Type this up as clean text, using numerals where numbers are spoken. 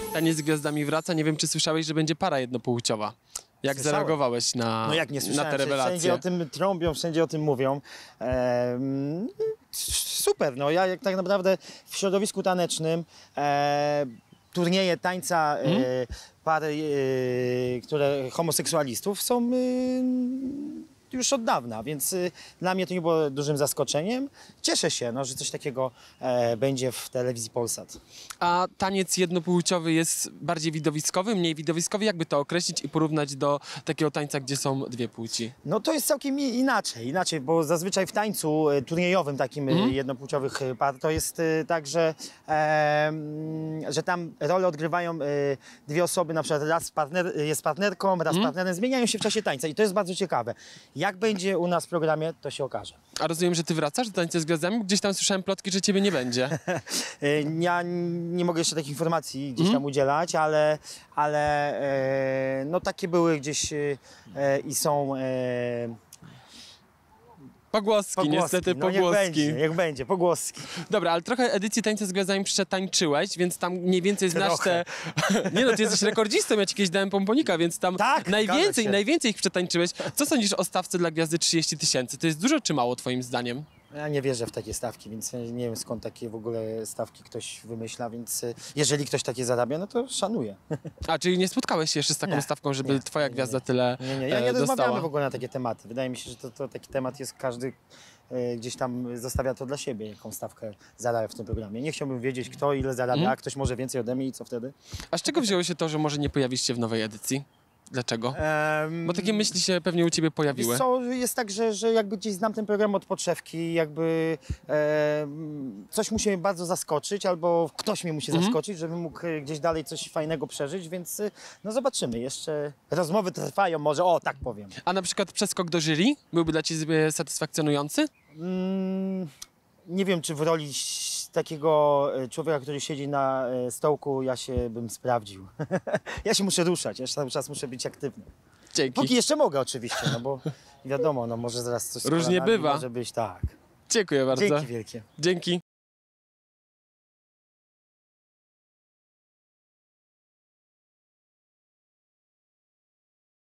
Taniec z Gwiazdami wraca. Nie wiem, czy słyszałeś, że będzie para jednopłciowa. Jak Słyszałem. zareagowałeś na, No jak nie na słyszałem, te rewelacje? wszędzie o tym trąbią, wszędzie o tym mówią. Super, no ja jak tak naprawdę w środowisku tanecznym turnieje tańca pary, które homoseksualistów są już od dawna, więc dla mnie to nie było dużym zaskoczeniem. Cieszę się, no, że coś takiego będzie w telewizji Polsat. A taniec jednopłciowy jest bardziej widowiskowy, mniej widowiskowy? Jakby to określić i porównać do takiego tańca, gdzie są dwie płci? No to jest całkiem inaczej, bo zazwyczaj w tańcu turniejowym takim jednopłciowych par to jest tak, że tam rolę odgrywają dwie osoby, na przykład raz jest partnerką, raz partnerem, zmieniają się w czasie tańca i to jest bardzo ciekawe. Jak będzie u nas w programie, to się okaże. A rozumiem, że ty wracasz do Tańca z Gwiazdami? Gdzieś tam słyszałem plotki, że ciebie nie będzie. Ja nie mogę jeszcze takich informacji gdzieś tam udzielać, ale no takie były gdzieś i są Pogłoski, niestety no pogłoski. niech będzie, pogłoski. Dobra, ale trochę edycji Tańca z Gwiazdami przetańczyłeś, więc tam mniej więcej znasz te... Nie no, ty jesteś rekordzistą, ja ci kiedyś dałem pomponika, więc tam Tak, zgadza się. najwięcej ich przetańczyłeś. Co sądzisz o stawce dla Gwiazdy 30 000? To jest dużo czy mało twoim zdaniem? Ja nie wierzę w takie stawki, więc nie wiem skąd takie w ogóle stawki ktoś wymyśla, więc jeżeli ktoś takie zarabia, no to szanuję. A, czyli nie spotkałeś się jeszcze z taką Nie, stawką, żeby nie, twoja gwiazda tyle Nie rozmawiamy dostała? w ogóle na takie tematy. Wydaje mi się, że to taki temat jest, każdy gdzieś tam zostawia to dla siebie, jaką stawkę zarabia w tym programie. Nie chciałbym wiedzieć, kto ile zarabia, a ktoś może więcej ode mnie i co wtedy? A z czego wzięło się to, że może nie pojawisz się w nowej edycji? Dlaczego? Bo takie myśli się pewnie u ciebie pojawiły. Wiesz co, jest tak, że jakby gdzieś znam ten program od podszewki, jakby coś musi mnie bardzo zaskoczyć, albo ktoś mnie musi zaskoczyć, żebym mógł gdzieś dalej coś fajnego przeżyć, więc no zobaczymy. Jeszcze rozmowy trwają, może o tak powiem. A na przykład przeskok do jury byłby dla ciebie satysfakcjonujący? Nie wiem, czy w roli takiego człowieka, który siedzi na stołku, ja się bym sprawdził. Ja się muszę ruszać, ja cały czas muszę być aktywny. Dzięki. Póki jeszcze mogę oczywiście, no bo wiadomo, no może zaraz coś z Różnie kolanami bywa. może być, tak. Dziękuję bardzo. Dzięki wielkie. Dzięki.